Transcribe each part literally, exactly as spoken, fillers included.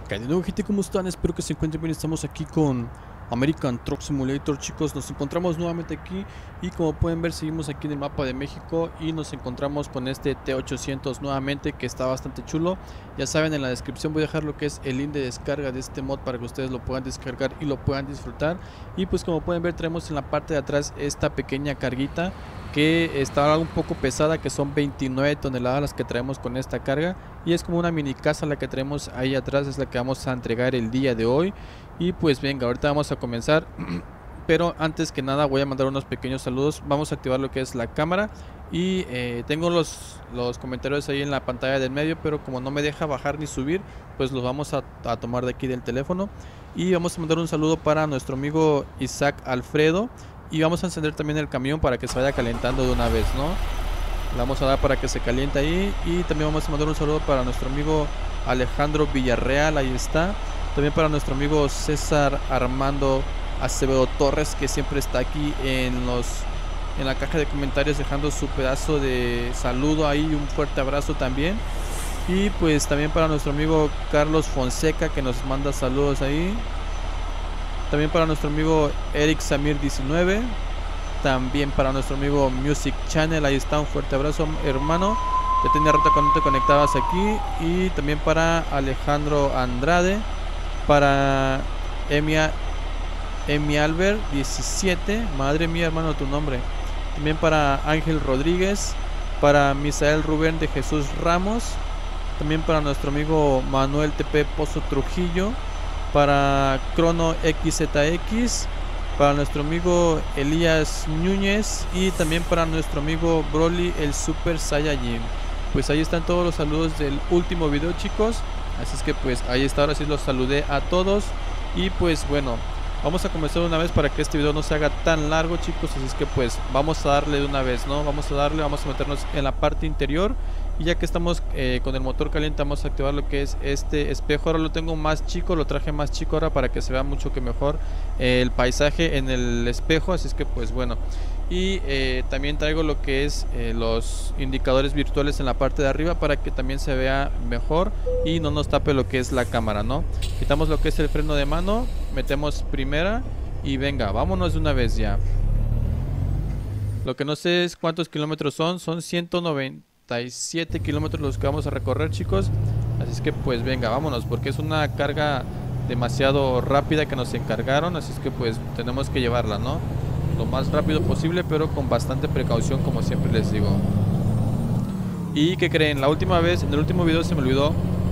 ¿Qué de nuevo, gente? ¿Cómo están? Espero que se encuentren bien. Estamos aquí con American Truck Simulator, chicos. Nos encontramos nuevamente aquí y como pueden ver seguimos aquí en el mapa de México y nos encontramos con este T ochocientos nuevamente, que está bastante chulo. Ya saben, en la descripción voy a dejar lo que es el link de descarga de este mod para que ustedes lo puedan descargar y lo puedan disfrutar. Y pues como pueden ver traemos en la parte de atrás esta pequeña carguita que está un poco pesada, que son veintinueve toneladas las que traemos con esta carga, y es como una mini casa la que traemos ahí atrás, es la que vamos a entregar el día de hoy. Y pues venga, ahorita vamos a comenzar. Pero antes que nada voy a mandar unos pequeños saludos. Vamos a activar lo que es la cámara y eh, tengo los, los comentarios ahí en la pantalla del medio, pero como no me deja bajar ni subir, pues los vamos a, a tomar de aquí del teléfono. Y vamos a mandar un saludo para nuestro amigo Isaac Alfredo. Y vamos a encender también el camión para que se vaya calentando de una vez, ¿no? Le vamos a dar para que se caliente ahí. Y también vamos a mandar un saludo para nuestro amigo Alejandro Villarreal, ahí está. También para nuestro amigo César Armando Acevedo Torres, que siempre está aquí en los en la caja de comentarios dejando su pedazo de saludo ahí, un fuerte abrazo también. Y pues también para nuestro amigo Carlos Fonseca, que nos manda saludos ahí. También para nuestro amigo Eric Samir diecinueve. También para nuestro amigo Music Channel, ahí está, un fuerte abrazo, hermano. Ya tenía rato que no te conectabas aquí. Y también para Alejandro Andrade, para Emia Emi Albert diecisiete, madre mía, hermano, tu nombre. También para Ángel Rodríguez, para Misael Rubén de Jesús Ramos. También para nuestro amigo Manuel T P Pozo Trujillo, para Crono X Z X, para nuestro amigo Elías Núñez y también para nuestro amigo Broly el Super Saiyajin. Pues ahí están todos los saludos del último video, chicos. Así es que pues ahí está, ahora sí los saludé a todos. Y pues bueno, vamos a comenzar de una vez para que este video no se haga tan largo, chicos. Así es que pues vamos a darle de una vez, ¿no? Vamos a darle, vamos a meternos en la parte interior. Y ya que estamos eh, con el motor caliente, vamos a activar lo que es este espejo. Ahora lo tengo más chico, lo traje más chico ahora para que se vea mucho que mejor eh, el paisaje en el espejo. Así es que pues bueno. Y eh, también traigo lo que es eh, los indicadores virtuales en la parte de arriba para que también se vea mejor y no nos tape lo que es la cámara, ¿no? Quitamos lo que es el freno de mano, metemos primera y venga, vámonos de una vez ya. Lo que no sé es cuántos kilómetros son, son ciento noventa y siete kilómetros los que vamos a recorrer, chicos. Así es que pues venga, vámonos, porque es una carga demasiado rápida que nos encargaron. Así es que pues tenemos que llevarla, ¿no? Lo más rápido posible, pero con bastante precaución, como siempre les digo. Y ¿qué creen? La última vez, en el último video se me olvidó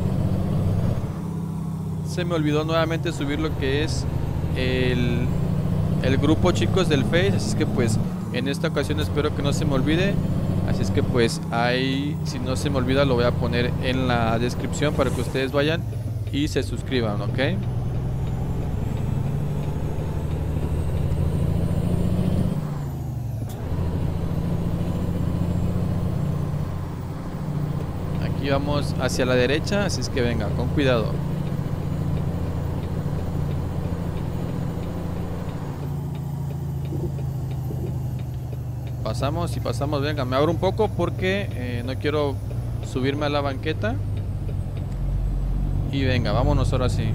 Se me olvidó nuevamente subir lo que es el, el grupo, chicos, del Face. Así es que pues en esta ocasión espero que no se me olvide. Así es que pues ahí, si no se me olvida, lo voy a poner en la descripción para que ustedes vayan y se suscriban, ¿ok? Aquí vamos hacia la derecha, así es que venga, con cuidado. Pasamos y pasamos, venga, me abro un poco porque eh, no quiero subirme a la banqueta. Y venga, vámonos ahora sí.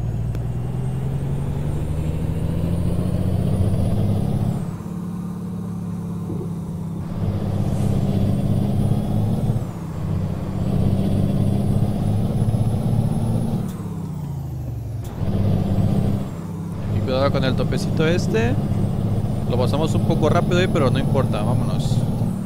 Y cuidado con el topecito este. Lo pasamos un poco rápido ahí, pero no importa, vámonos.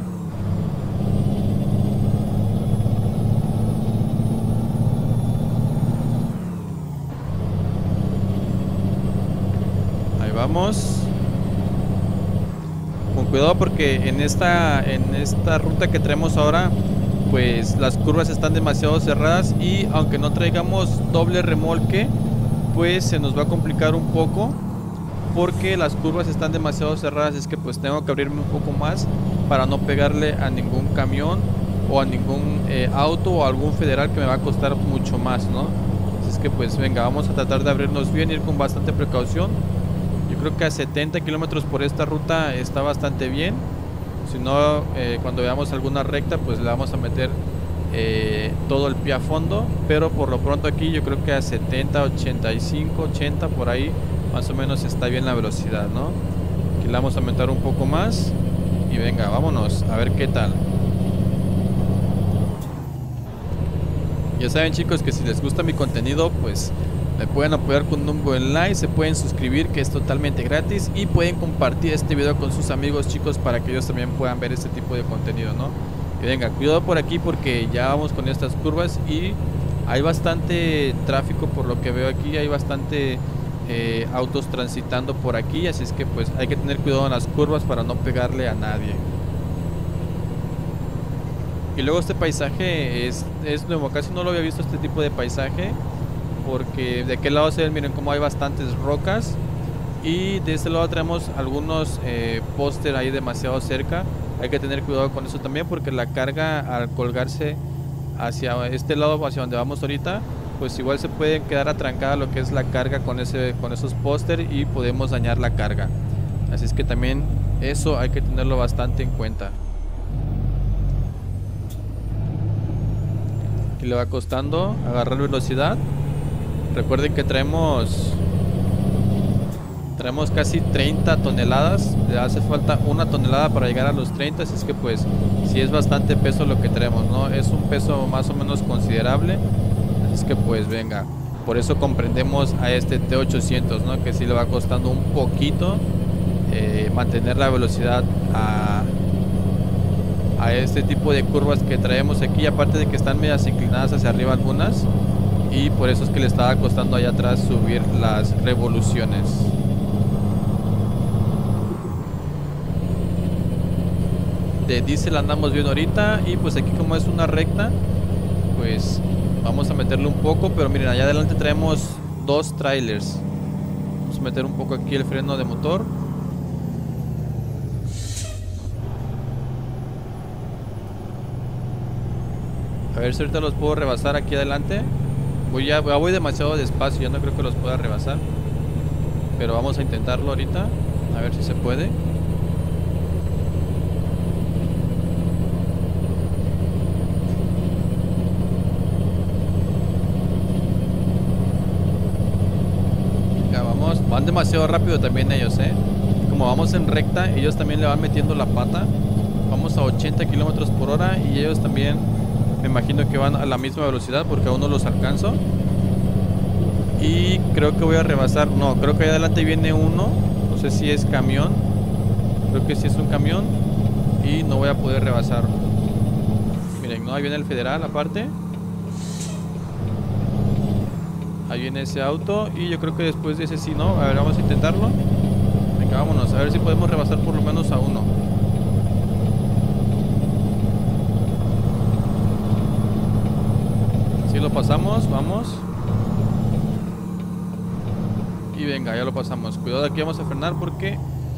Ahí vamos. Con cuidado porque en esta, en esta ruta que traemos ahora, pues las curvas están demasiado cerradas y aunque no traigamos doble remolque, pues se nos va a complicar un poco. Porque las curvas están demasiado cerradas, es que pues tengo que abrirme un poco más para no pegarle a ningún camión o a ningún eh, auto o a algún federal que me va a costar mucho más, ¿no? Así es que pues venga, vamos a tratar de abrirnos bien, ir con bastante precaución. Yo creo que a setenta kilómetros por esta ruta está bastante bien. Si no, eh, cuando veamos alguna recta, pues le vamos a meter eh, todo el pie a fondo, pero por lo pronto aquí yo creo que a setenta, ochenta y cinco, ochenta por ahí más o menos está bien la velocidad, ¿no? Aquí la vamos a aumentar un poco más y venga, vámonos a ver qué tal. Ya saben, chicos, que si les gusta mi contenido, pues me pueden apoyar con un buen like, se pueden suscribir, que es totalmente gratis, y pueden compartir este video con sus amigos, chicos, para que ellos también puedan ver este tipo de contenido, ¿no? Y venga, cuidado por aquí porque ya vamos con estas curvas y hay bastante tráfico por lo que veo aquí, hay bastante eh, autos transitando por aquí, así es que pues hay que tener cuidado en las curvas para no pegarle a nadie. Y luego este paisaje es, es nuevo, casi no lo había visto este tipo de paisaje, porque de aquel lado se ven, miren cómo hay bastantes rocas, y de este lado tenemos algunos eh, póster ahí demasiado cerca. Hay que tener cuidado con eso también, porque la carga al colgarse hacia este lado, hacia donde vamos ahorita, pues igual se puede quedar atrancada lo que es la carga con, ese, con esos póster y podemos dañar la carga. Así es que también eso hay que tenerlo bastante en cuenta. Aquí le va costando agarrar velocidad. Recuerden que traemos Traemos casi treinta toneladas. Le hace falta una tonelada para llegar a los treinta. Así es que pues sí es bastante peso lo que traemos, ¿no? Es un peso más o menos considerable. Así es que pues venga, por eso comprendemos a este T ochocientos, ¿no? Que sí le va costando un poquito eh, mantener la velocidad a, a este tipo de curvas que traemos aquí. Aparte de que están medias inclinadas hacia arriba algunas, y por eso es que le estaba costando allá atrás subir las revoluciones. De diésel andamos bien ahorita, y pues aquí como es una recta, pues vamos a meterle un poco. Pero miren, allá adelante traemos dos trailers. Vamos a meter un poco aquí el freno de motor. A ver si ahorita los puedo rebasar aquí adelante. Voy ya, ya voy demasiado despacio, ya no creo que los pueda rebasar, pero vamos a intentarlo ahorita, a ver si se puede. Ya vamos, van demasiado rápido también ellos, eh. Como vamos en recta, ellos también le van metiendo la pata. Vamos a ochenta kilómetros por hora y ellos también, me imagino que van a la misma velocidad, porque aún no los alcanzo. Y creo que voy a rebasar. No, creo que ahí adelante viene uno. No sé si es camión. Creo que sí es un camión. Y no voy a poder rebasar. Miren, no, ahí viene el federal aparte. Ahí viene ese auto. Y yo creo que después de ese sí, ¿no? A ver, vamos a intentarlo. Venga, vámonos. A ver si podemos rebasar por lo menos a uno. Si lo pasamos, vamos. Y venga, ya lo pasamos. Cuidado, aquí vamos a frenar porque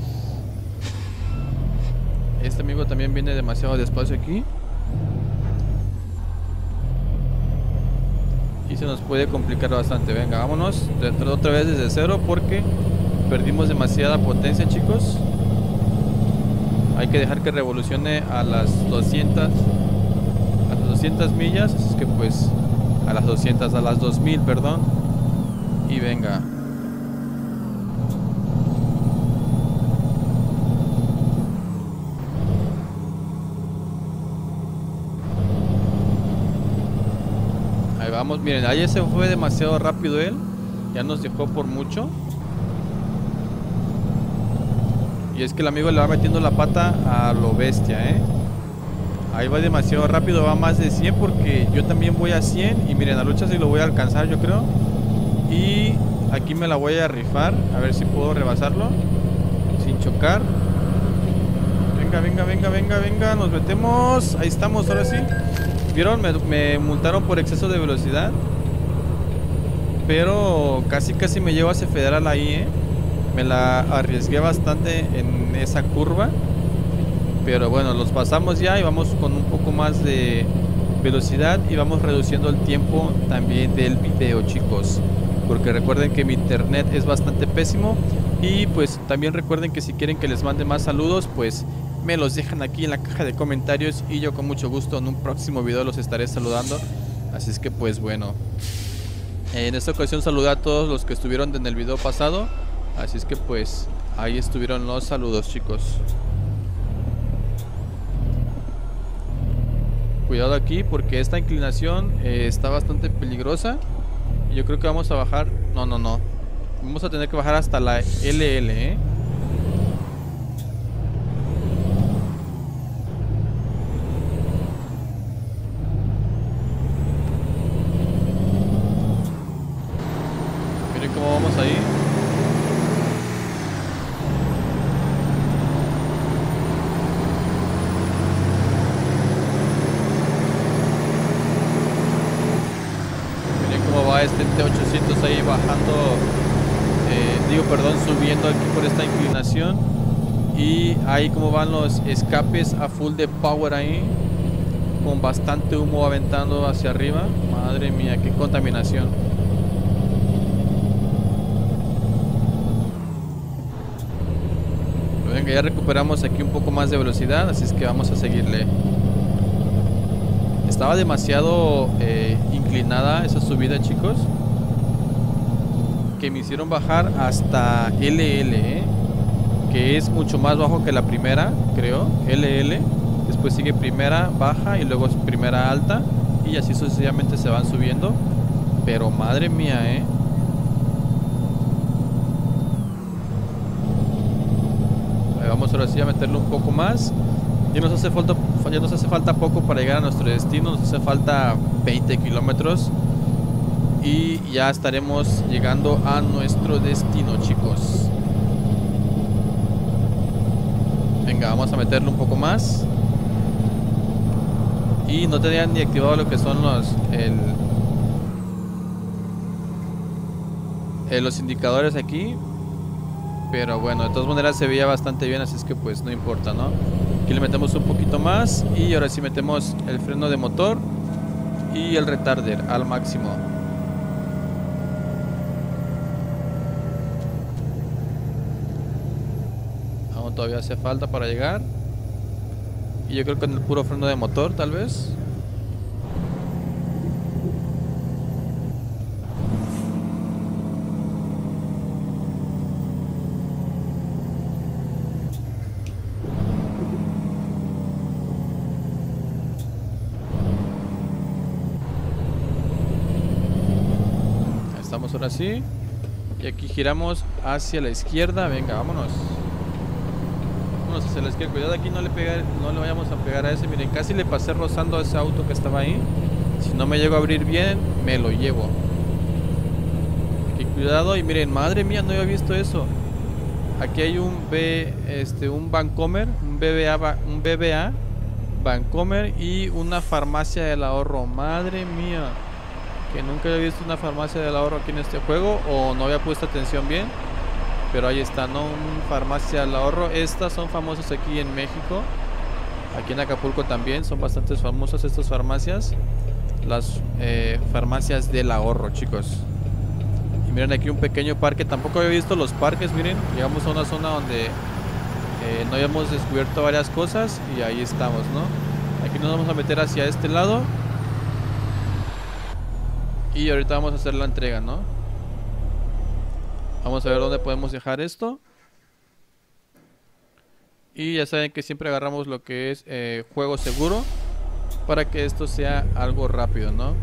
este amigo también viene demasiado despacio aquí. Y se nos puede complicar bastante. Venga, vámonos otra vez desde cero porque perdimos demasiada potencia, chicos. Hay que dejar que revolucione a las doscientas, a las doscientas millas. Así es que pues a las doscientas, a las dos mil, perdón. Y venga. Ahí vamos, miren, ahí se fue demasiado rápido él. Ya nos dejó por mucho. Y es que el amigo le va metiendo la pata a lo bestia, eh. Ahí va demasiado rápido, va más de cien, porque yo también voy a cien. Y miren, a lucha si lo voy a alcanzar, yo creo. Y aquí me la voy a rifar, a ver si puedo rebasarlo sin chocar. Venga, venga, venga, venga, venga, nos metemos. Ahí estamos, ahora sí. ¿Vieron? Me, me multaron por exceso de velocidad, pero casi casi me llevo a ese federal ahí, eh. Me la arriesgué bastante en esa curva, pero bueno, los pasamos ya y vamos con un poco más de velocidad y vamos reduciendo el tiempo también del video, chicos, porque recuerden que mi internet es bastante pésimo. Y pues también recuerden que si quieren que les mande más saludos, pues me los dejan aquí en la caja de comentarios y yo con mucho gusto en un próximo video los estaré saludando. Así es que pues bueno, en esta ocasión saludé a todos los que estuvieron en el video pasado. Así es que pues ahí estuvieron los saludos, chicos. Cuidado aquí porque esta inclinación eh, está bastante peligrosa. Y yo creo que vamos a bajar. No, no, no. Vamos a tener que bajar hasta la L L, ¿eh? Miren cómo vamos ahí. Este T ochocientos ahí bajando, eh, digo perdón, subiendo aquí por esta inclinación. Y ahí como van los escapes a full de power ahí, con bastante humo aventando hacia arriba. Madre mía, qué contaminación. Pero venga, ya recuperamos aquí un poco más de velocidad, así es que vamos a seguirle. Estaba demasiado eh, inclinada esa subida, chicos, que me hicieron bajar hasta L L, ¿eh? Que es mucho más bajo que la primera, creo. L L, después sigue primera baja y luego primera alta, y así sucesivamente se van subiendo. Pero madre mía, eh Ahí vamos ahora sí a meterle un poco más. Ya nos hace falta, ya nos hace falta poco para llegar a nuestro destino. Nos hace falta veinte kilómetros y ya estaremos llegando a nuestro destino, chicos. Venga, vamos a meterle un poco más. Y no tenía ni activado lo que son los el, el, los indicadores aquí. Pero bueno, de todas maneras se veía bastante bien, así es que pues no importa, ¿no? Aquí le metemos un poquito más y ahora sí metemos el freno de motor y el retarder al máximo. Aún todavía hace falta para llegar. Y yo creo que con el puro freno de motor tal vez. Ahora sí. Y aquí giramos hacia la izquierda. Venga, vámonos. Vámonos hacia la izquierda. Cuidado aquí, no le pegar, no le vayamos a pegar a ese. Miren, casi le pasé rozando a ese auto que estaba ahí. Si no me llego a abrir bien, me lo llevo. Aquí cuidado. Y miren, madre mía, no había visto eso. Aquí hay un B, este, un Bancomer, un B B A, un B B A Bancomer y una farmacia del ahorro. Madre mía, que nunca había visto una farmacia del ahorro aquí en este juego, o no había puesto atención bien, pero ahí está, ¿no? Una farmacia del ahorro. Estas son famosas aquí en México, aquí en Acapulco también son bastante famosas estas farmacias, las eh, farmacias del ahorro, chicos. Y miren aquí un pequeño parque, tampoco había visto los parques. Miren, llegamos a una zona donde eh, no habíamos descubierto varias cosas y ahí estamos, ¿no? Aquí nos vamos a meter hacia este lado. Y ahorita vamos a hacer la entrega, ¿no? Vamos a ver dónde podemos dejar esto. Y ya saben que siempre agarramos lo que es eh, juego seguro, para que esto sea algo rápido, ¿no?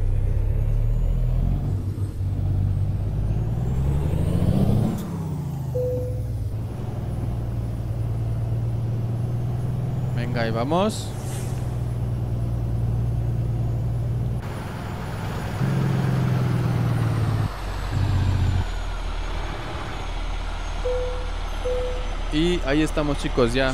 Venga, ahí vamos. Y ahí estamos, chicos, ya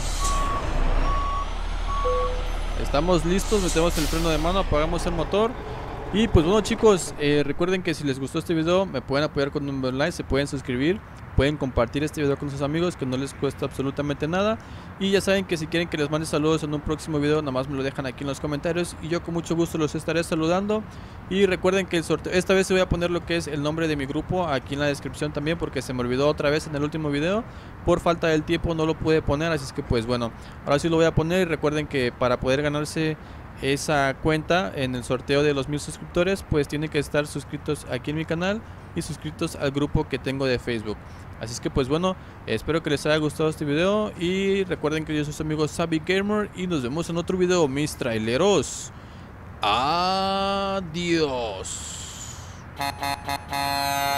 estamos listos. Metemos el freno de mano, apagamos el motor. Y pues bueno, chicos, eh, recuerden que si les gustó este video me pueden apoyar con un buen like, se pueden suscribir pueden compartir este video con sus amigos, que no les cuesta absolutamente nada. Y ya saben que si quieren que les mande saludos en un próximo video, nada más me lo dejan aquí en los comentarios y yo con mucho gusto los estaré saludando. Y recuerden que el sorteo, esta vez se voy a poner lo que es el nombre de mi grupo aquí en la descripción también, porque se me olvidó otra vez en el último video. Por falta del tiempo no lo pude poner, así es que pues bueno, ahora sí lo voy a poner. Y recuerden que para poder ganarse esa cuenta en el sorteo de los mil suscriptores, pues tienen que estar suscritos aquí en mi canal y suscritos al grupo que tengo de Facebook. Así es que pues bueno, espero que les haya gustado este video y recuerden que yo soy su amigo Sabi Gamer y nos vemos en otro video, mis traileros. Adiós.